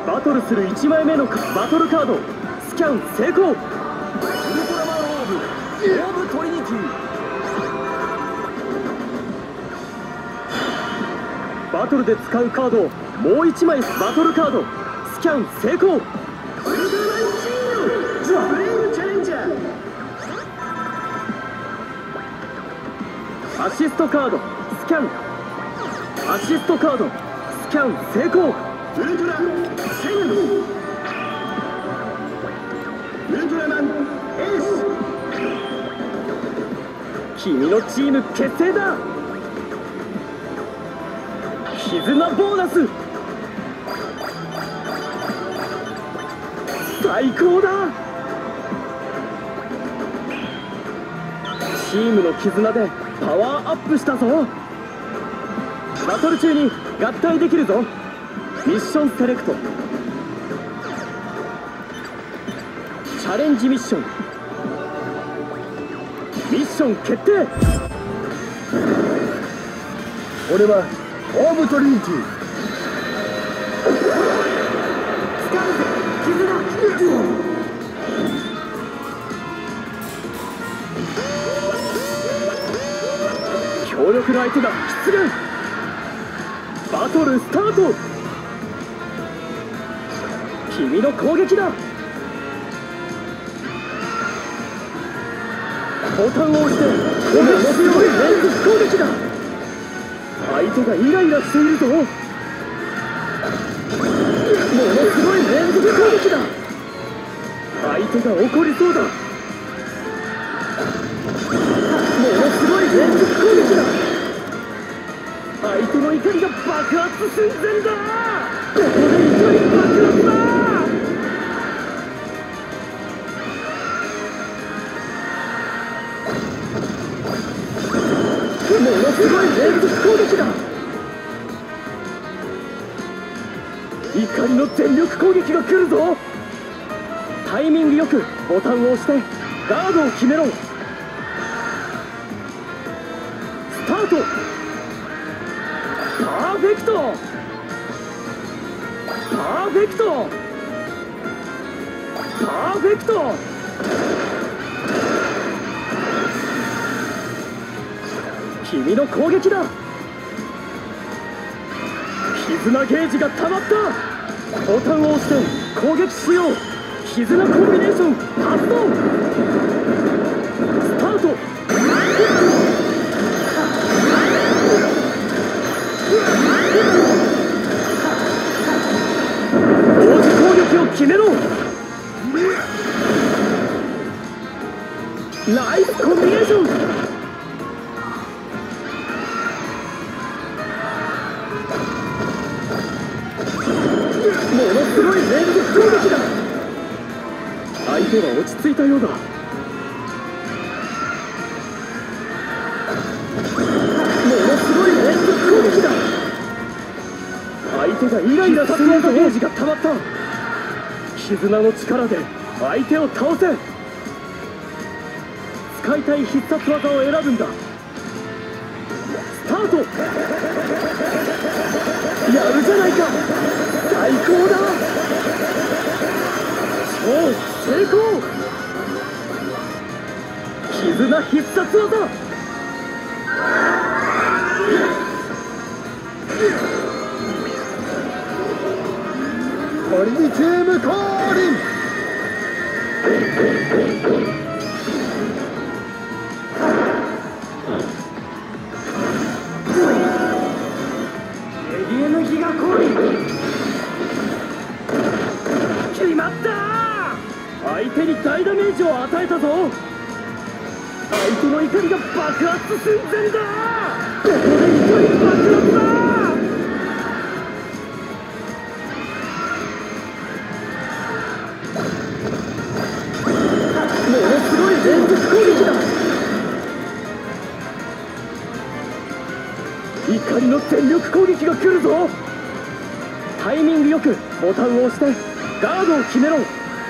バトルする1枚目のバトルカードスキャン成功。ウルトラマンオーブトリニティ。バトルで使うカードをもう1枚。バトルカードスキャン成功。ウルトラマンチームザ・ブレイブチャレンジャー。アシストカードスキャン。アシストカードスキャン成功。ウルトラセイン。ウルトラマンエース。君のチーム結成だ。絆ボーナス最高だ。チームの絆でパワーアップしたぞ。バトル中に合体できるぞ。ミッションセレクト。チャレンジミッション。ミッション決定。 俺はオーブトリニティ。 使うぜ絆。強力な相手が出現。バトルスタート。君の攻撃だ。ボタンを押してものすごい連続攻撃だ。相手がイライラしているぞ。ものすごい連続攻撃だ。相手が怒りそうだ。ものすごい連続攻撃だ。相手の怒りが爆発寸前だ。ここで怒り爆発だ。ものすごい連続攻撃だ。怒りの全力攻撃が来るぞ。タイミングよくボタンを押してガードを決めろ。スタート。パーフェクト。パーフェクト。パーフェクト。君の攻撃だ。絆ゲージが溜まった。ボタンを押して攻撃しよう。絆コンビネーション発動。スタート。同時攻撃を決めろ。ナイスコンビネーション。ものすごい連続攻撃だ。相手は落ち着いたようだ。ものすごい連続攻撃だ。相手がイライラさせるゲージが溜まった。絆の力で相手を倒せ。使いたい必殺技を選ぶんだ。スタート。やるじゃないか。最高だ。超成功。絆必殺技。 トリニティム降臨。 エリエの日が降臨。決まった。相手に大ダメージを与えたぞ。相手の怒りが爆発寸前だ。ここで怒り爆発だ。ものすごい連続攻撃だ。怒りの全力攻撃が来るぞ。タイミングよくボタンを押してガードを決めろ。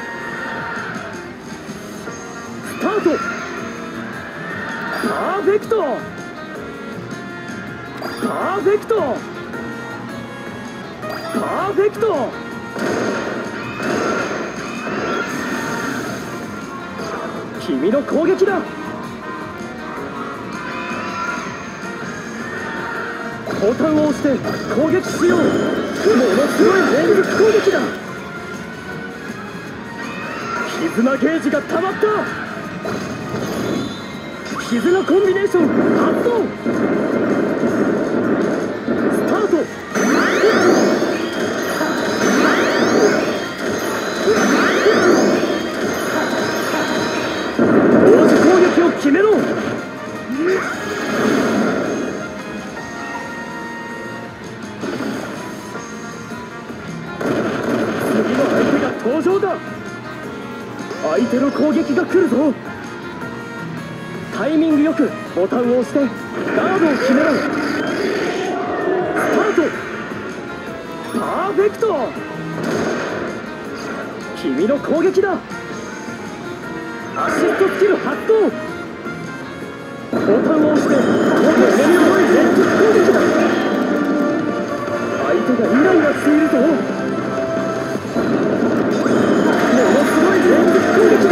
スタート。パーフェクト。パーフェクト。パーフェクト。 君の攻撃だ。ボタンを押して攻撃しよう。ものすごい連続攻撃だ。絆ゲージが溜まった。絆コンビネーション発動。スタート。同時攻撃を決めろ。登場だ。相手の攻撃が来るぞ。タイミングよくボタンを押してガードを決めろ。スタート。パーフェクト。君の攻撃だ。アシストスキル発動。ボタンを押して攻撃するより連続攻撃だ。相手がイライラしているぞ。連続攻撃だ。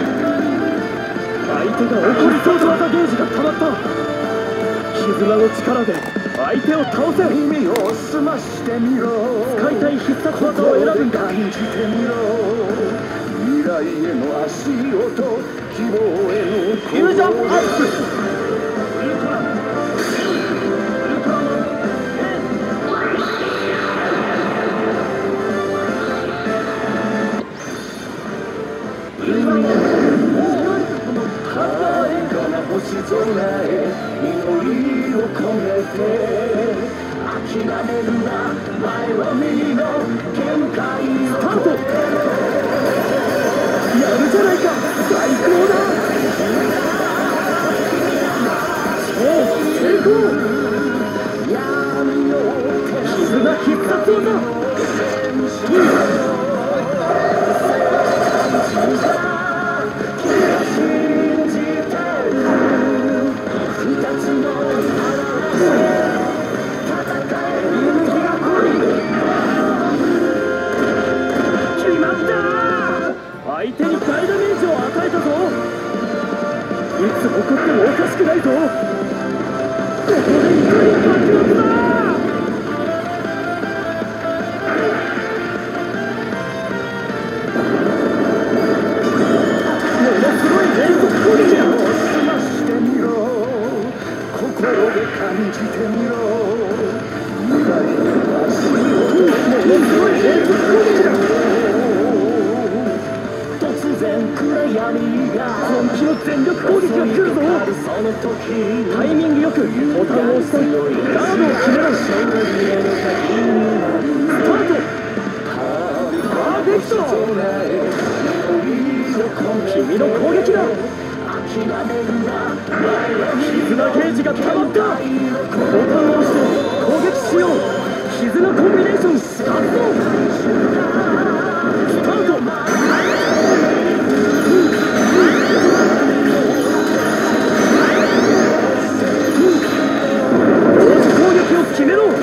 相手が怒りそうと技ゲージが溜まった。絆の力で相手を倒せ。 耳を澄ましてみろ。 使いたい必殺技を選ぶんだ。 感じてみろ。未来への足音、希望へのフュージョンアップ。星空へ祈りを込めて諦めるな前は右の限界のスタート。やるじゃないか。最高だ。超成功。絆必殺技。相手に大ダメージを与えたぞ。いつ起こってもおかしくないぞ。ここで怒り爆発だ。ものすごい連続攻撃だ。 澄ましてみろ。心で感じてみろ。未来の足音、 ものすごい連続攻撃だ。 暗闇が本気の全力攻撃が来るぞ。 その時タイミングよくボタンを押してガードを決めろ。スタート。パーフェクト。君の攻撃だ。絆ゲージが溜まった。ボタンを押して攻撃しよう。絆コンビネーション発動。スタート。決めろ。ナイ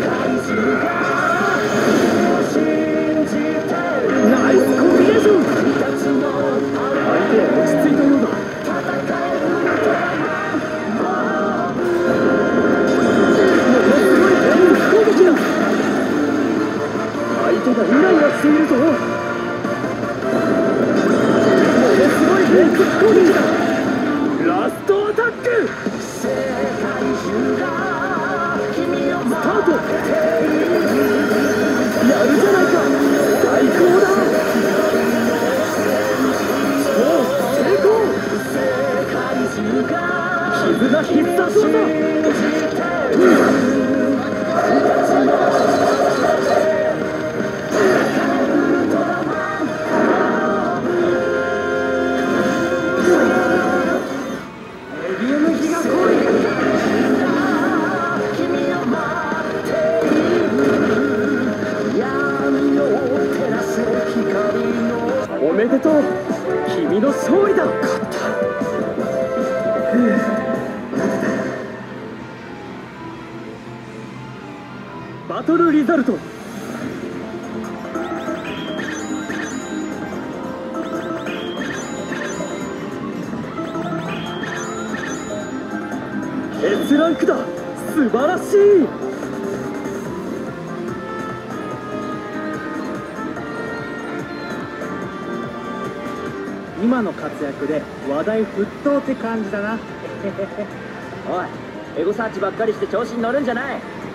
スコンビネーション。相手は落ち着いたようだ。ものすごい連続攻撃だ。相手がイライラしているぞ。ものすごい連続攻撃だ。ラストアタック。スタート。やるじゃないか。最高だ。超成功。絆必殺技。おめでとう。君の勝利だ。勝った。バトルリザルト。 S ランクだ。素晴らしい。 今の活躍で話題沸騰って感じだな。 おい、エゴサーチばっかりして調子に乗るんじゃない。